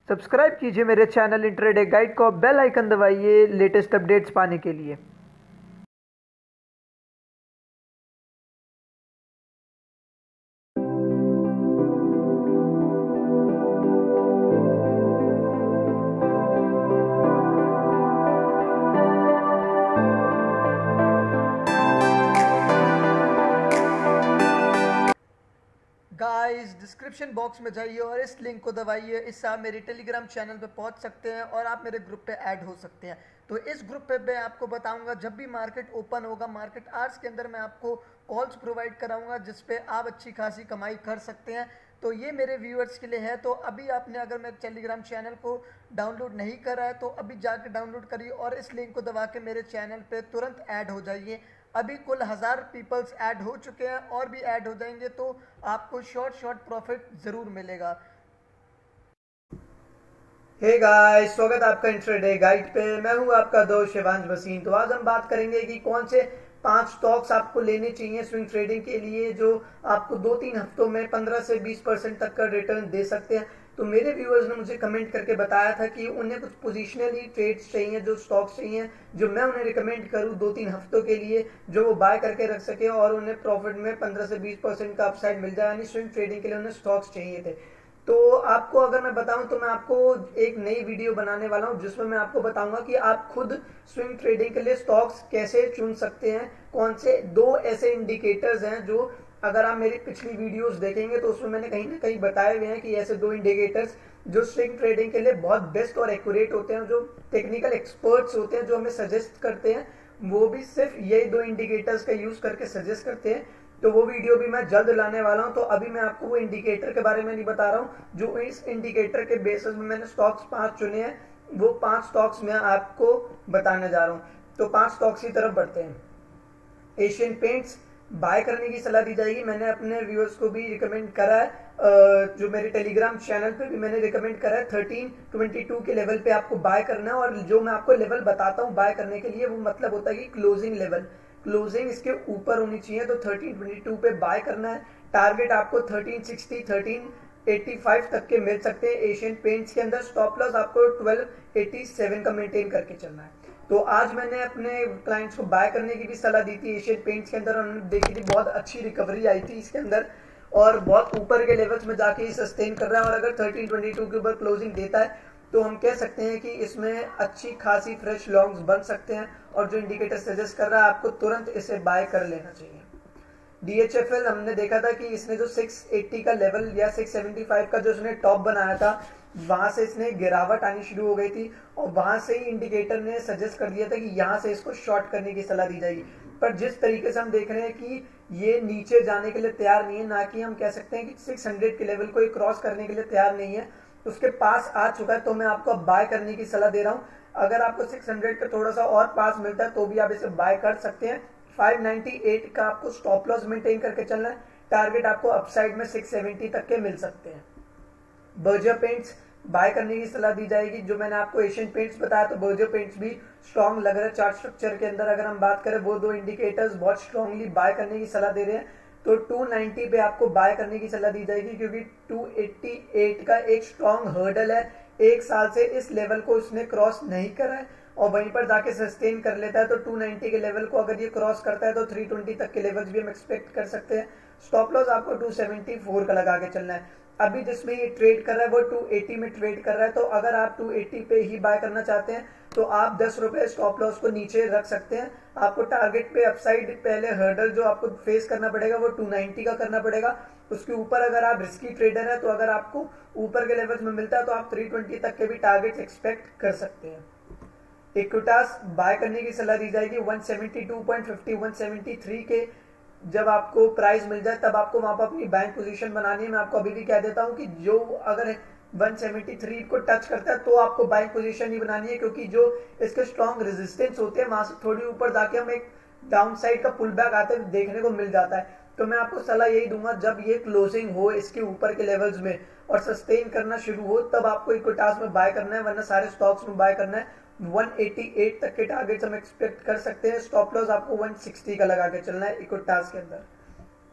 Subscribe कीजिए मेरे channel intraday guide को, बेल आइकन दबाइए लेटेस्ट अपडेट्स पाने के लिए। गाइस डिस्क्रिप्शन बॉक्स में जाइए और इस लिंक को दबाइए। इससे आप मेरे टेलीग्राम चैनल पे पहुंच सकते हैं और आप मेरे ग्रुप पे ऐड हो सकते हैं। तो इस ग्रुप पे मैं आपको बताऊंगा जब भी मार्केट ओपन होगा, मार्केट आवर्स के अंदर मैं आपको कॉल्स प्रोवाइड कराऊंगा जिसपे आप अच्छी खासी कमाई कर सकते हैं। तो ये मेरे व्यूअर्स के लिए है। तो अभी आपने अगर मेरे टेलीग्राम चैनल को डाउनलोड नहीं करा है तो अभी जाके डाउनलोड करिए और इस लिंक को दबा के मेरे चैनल पे तुरंत ऐड हो जाइए। अभी कुल 1000 पीपल्स ऐड हो चुके हैं और भी ऐड हो जाएंगे, तो आपको शॉर्ट प्रॉफिट जरूर मिलेगा। हे गाइस, स्वागत है आपका इंट्राडे गाइड पे। मैं हूं आपका दोस्त शिवांश बसीन। तो आज हम बात करेंगे कि कौन से 5 स्टॉक्स आपको लेने चाहिए स्विंग ट्रेडिंग के लिए जो आपको 2-3 हफ्तों में 15 से 20% तक का रिटर्न दे सकते हैं। तो मेरे व्यूअर्स ने मुझे कमेंट करके बताया था कि उन्हें कुछ पोजिशनली ट्रेड्स चाहिए, जो स्टॉक्स चाहिए जो मैं उन्हें रिकमेंड करूं 2-3 हफ्तों के लिए, जो वो बाय करके रख सके और उन्हें प्रॉफिट में 15 से 20% का अपसाइड मिल जाए। यानी स्विंग ट्रेडिंग के लिए उन्हें स्टॉक्स चाहिए थे। तो आपको अगर मैं बताऊं तो मैं आपको एक नई वीडियो बनाने वाला हूं जिसमें मैं आपको बताऊंगा कि आप खुद स्विंग ट्रेडिंग के लिए स्टॉक्स कैसे चुन सकते हैं। कौन से 2 ऐसे इंडिकेटर्स हैं जो अगर आप मेरी पिछली वीडियोस देखेंगे तो उसमें मैंने कहीं ना कहीं बताए हुए हैं कि ऐसे 2 इंडिकेटर्स जो स्विंग ट्रेडिंग के लिए बहुत बेस्ट और एक्यूरेट होते हैं, जो टेक्निकल एक्सपर्ट्स होते हैं जो हमें सजेस्ट करते हैं, वो भी सिर्फ यही 2 इंडिकेटर्स का यूज करके सजेस्ट करते हैं। तो वो वीडियो भी मैं जल्द लाने वाला हूं। तो अभी मैं आपको वो इंडिकेटर के बारे में नहीं बता रहा हूं जो इस इंडिकेटर के बेसिस में मैंने स्टॉक्स 5 चुने हैं। वो 5 स्टॉक्स मैं आपको बताने जा रहा हूं। तो 5 स्टॉक्स की तरफ बढ़ते हैं। एशियन पेंट्स बाय करने की सलाह दी जाएगी। मैंने अपने व्यूअर्स को भी रिकमेंड करा है, जो मेरे टेलीग्राम चैनल पे भी मैंने रिकमेंड करा है 1322 के लेवल पे आपको बाय करना है। और जो मैं आपको लेवल बताता हूँ बाय करने के लिए, वो मतलब होता है कि क्लोजिंग लेवल, क्लोजिंग इसके ऊपर होनी चाहिए। तो 1322 पे बाय करना है। टारगेट आपको 1360 1385 तक के मिल सकते हैं एशियन पेंट्स के अंदर। स्टॉप लॉस आपको 1287 का मेंटेन करके चलना है। तो आज मैंने अपने क्लाइंट्स को बाय करने की भी सलाह दी थी एशियन पेंट्स के अंदर। उन्होंने देखी थी बहुत अच्छी रिकवरी आई थी इसके अंदर और बहुत ऊपर के लेवल्स में जाके सस्टेन कर रहा है। और अगर 1322 के ऊपर क्लोजिंग देता है तो हम कह सकते हैं कि इसमें अच्छी खासी फ्रेश लॉन्ग्स बन सकते हैं। और जो इंडिकेटर सजेस्ट कर रहा है आपको तुरंत इसे बाय कर लेना चाहिए। DHFL हमने देखा था कि इसने जो 680 का लेवल या 675 का जो इसने टॉप बनाया था, वहां से इसने गिरावट आनी शुरू हो गई थी और वहां से ही इंडिकेटर ने सजेस्ट कर दिया था कि यहां से इसको शॉर्ट करने की सलाह दी जाएगी। पर जिस तरीके से हम देख रहे हैं कि ये नीचे जाने के लिए तैयार नहीं है, ना कि हम कह सकते हैं कि 600 के लेवल को क्रॉस करने के लिए तैयार नहीं है, उसके पास आ चुका है, तो मैं आपको बाय करने की सलाह दे रहा हूं। अगर आपको 600 का थोड़ा सा और पास मिलता है तो भी आप इसे बाय कर सकते हैं। 598 का आपको स्टॉप लॉस मेंटेन करके चलना है। टारगेट आपको अपसाइड में 670 तक के मिल सकते हैं। बर्जर पेंट्स बाय करने की सलाह दी जाएगी। जो मैंने आपको एशियन पेंट्स बताया, तो बर्जर पेंट्स भी स्ट्रॉन्ग लग रहा है चार्ट स्ट्रक्चर के अंदर। अगर हम बात करें, वो 2 इंडिकेटर्स बहुत स्ट्रांगली बाय करने की सलाह दे रहे हैं। तो 290 पे आपको बाय करने की सलाह दी जाएगी क्योंकि 288 का एक स्ट्रॉन्ग हर्डल है। 1 साल से इस लेवल को इसने क्रॉस नहीं करा है और वहीं पर जाके सस्टेन कर लेता है। तो 290 के लेवल को अगर ये क्रॉस करता है तो 320 तक के लेवल्स भी हम एक्सपेक्ट कर सकते हैं। स्टॉप लॉस आपको 274 का लगा के चलना है। अभी जिसमें ये ट्रेड कर रहा है वो 280 में ट्रेड कर रहा है। तो अगर आप 280 पे ही बाय करना चाहते हैं तो आप 10 रुपए स्टॉप लॉस को नीचे रख सकते हैं। आपको टारगेट पे अपसाइड पहले हर्डल जो आपको फेस करना पड़ेगा वो 290 का करना पड़ेगा। उसके ऊपर अगर आप रिस्की ट्रेडर है तो अगर आपको ऊपर के लेवल्स में मिलता है तो आप 320 तक के भी टारगेट एक्सपेक्ट कर सकते हैं। इक्विटास बाय करने की सलाह दी जाएगी 172.50 173 के जब आपको प्राइस मिल जाए तब आपको वहां पर अपनी बैंक पोजीशन बनानी है। मैं आपको अभी भी कह देता हूं कि जो अगर 173 को टच करता है तो आपको बाइंग पोजीशन नहीं बनानी है, क्योंकि जो इसके स्ट्रॉन्ग रेजिस्टेंस होते हैं वहां से थोड़ी ऊपर जाके हम एक डाउन साइड का पुल बैक आते हुए देखने को मिल जाता है। तो मैं आपको सलाह यही दूंगा, जब ये क्लोजिंग हो इसके ऊपर के लेवल्स में और सस्टेन करना शुरू हो तब आपको इक्विटास में बाय करना है, वरना सारे स्टॉक्स में बाय करना है। 188 तक के टारगेट्स हम एक्सपेक्ट कर सकते हैं। स्टॉप लॉस आपको 160 का लगा के चलना है इक्विटास के अंदर।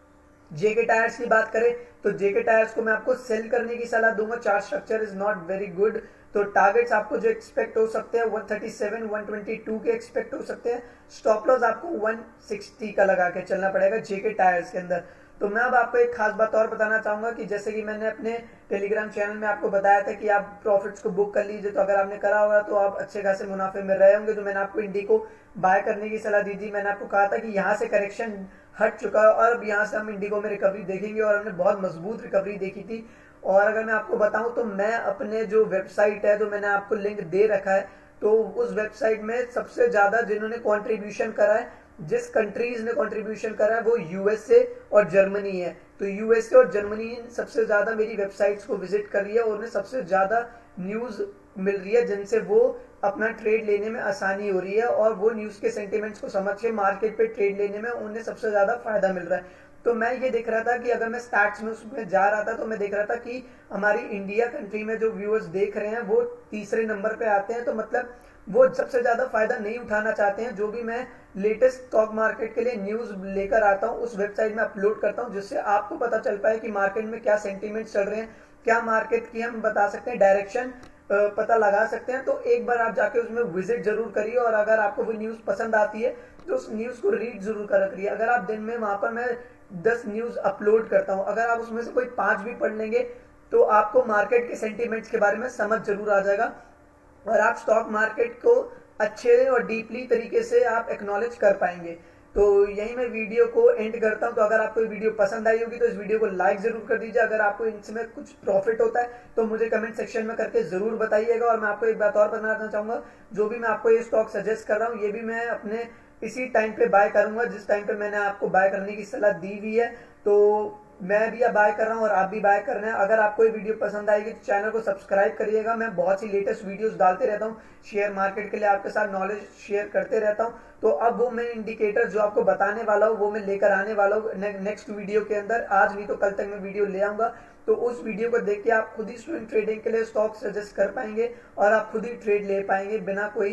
जेके टायर्स की बात करें तो जेके टायर्स को मैं आपको सेल करने की सलाह दूंगा। Chart structure is not very good. तो टारगेट्स आपको जो एक्सपेक्ट हो सकते हैं 137 122 के एक्सपेक्ट हो सकते हैं। स्टॉप लॉस आपको 160 का लगा के चलना पड़ेगा जेके टायर्स के अंदर। तो मैं अब आपको एक खास बात और बताना चाहूंगा कि जैसे कि मैंने अपने टेलीग्राम चैनल में आपको बताया था कि आप प्रॉफिट्स को बुक कर लीजिए, तो अगर आपने करा होगा तो आप अच्छे खासे मुनाफे में रहे होंगे। तो मैंने आपको इंडिको बाय करने की सलाह दी थी। मैंने आपको कहा था कि यहाँ से करेक्शन हट चुका है और अब यहाँ से हम इंडिगो में रिकवरी देखेंगे, और हमने बहुत मजबूत रिकवरी देखी थी। और अगर मैं आपको बताऊं तो मैं अपने जो वेबसाइट है, तो मैंने आपको लिंक दे रखा है, तो उस वेबसाइट में सबसे ज्यादा जिन्होंने कंट्रीब्यूशन करा है, जिस कंट्रीज ने कंट्रीब्यूशन करा है, वो यूएसए और जर्मनी है। तो यूएसए और जर्मनी सबसे ज्यादा मेरी वेबसाइट्स को विजिट कर रही है और उन्हें सबसे ज्यादा न्यूज मिल रही है, जिनसे वो अपना ट्रेड लेने में आसानी हो रही है, और वो न्यूज के सेंटिमेंट्स को समझ के मार्केट पे ट्रेड लेने में उन्हें सबसे ज्यादा फायदा मिल रहा है। तो मैं ये देख रहा था कि अगर मैं स्टैट्स में उसमें जा रहा था तो मैं देख रहा था कि हमारी इंडिया कंट्री में जो व्यूअर्स देख रहे हैं वो तीसरे नंबर पे आते हैं। तो मतलब वो सबसे ज्यादा फायदा नहीं उठाना चाहते हैं। जो भी मैं लेटेस्ट स्टॉक मार्केट के लिए न्यूज लेकर आता हूँ उस वेबसाइट में अपलोड करता हूँ, जिससे आपको पता चल पाए कि मार्केट में क्या सेंटीमेंट चल रहे हैं, क्या मार्केट की हम बता सकते हैं डायरेक्शन पता लगा सकते हैं। तो एक बार आप जाके उसमें विजिट जरूर करिए, और अगर आपको वो न्यूज पसंद आती है तो उस न्यूज को रीड जरूर करिए। अगर आप दिन में वहां पर मैं 10 न्यूज अपलोड करता हूं, अगर आप उसमें से कोई 5 भी पढ़ लेंगे तो आपको मार्केट के सेंटीमेंट्स के बारे में समझ जरूर आ जाएगा, और आप स्टॉक मार्केट को अच्छे और डीपली तरीके से आप एक्नॉलेज कर पाएंगे। तो यही मैं वीडियो को एंड करता हूं। तो अगर आपको वीडियो पसंद आई होगी तो इस वीडियो को लाइक जरूर कर दीजिए। अगर आपको इनसे कुछ प्रॉफिट होता है तो मुझे कमेंट सेक्शन में करके जरूर बताइएगा। और मैं आपको एक बात और बताना चाहूंगा, जो भी मैं आपको ये स्टॉक सजेस्ट कर रहा हूँ ये भी मैं अपने इसी टाइम पे बाय करूंगा जिस टाइम पे मैंने आपको बाय करने की सलाह दी हुई है। तो मैं भी अब बाय कर रहा हूँ और आप भी बाय कर रहे हैं। अगर आपको ये वीडियो पसंद आएगी तो चैनल को सब्सक्राइब करिएगा। मैं बहुत सी लेटेस्ट वीडियोस डालते रहता हूँ शेयर मार्केट के लिए, आपके साथ नॉलेज शेयर करते रहता हूँ। तो अब वो मैं इंडिकेटर जो आपको बताने वाला हूँ वो मैं लेकर आने वाला हूँ नेक्स्ट वीडियो के अंदर। आज नहीं तो कल तक मैं वीडियो ले आऊंगा। तो उस वीडियो को देख के आप खुद ही स्विंग ट्रेडिंग के लिए स्टॉक सजेस्ट कर पाएंगे और आप खुद ही ट्रेड ले पाएंगे बिना कोई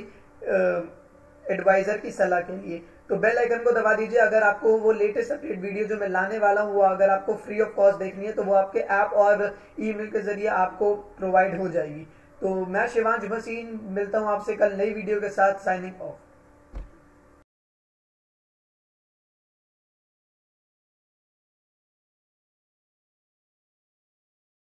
एडवाइजर की सलाह के लिए। तो बेल आइकन को दबा दीजिए। अगर आपको वो लेटेस्ट अपडेट वीडियो जो मैं लाने वाला हूँ वो अगर आपको फ्री ऑफ कॉस्ट देखनी है तो वो आपके ऐप और ईमेल के जरिए आपको प्रोवाइड हो जाएगी। तो मैं शिवांश भसीन मिलता हूँ आपसे कल नई वीडियो के साथ। Signing of.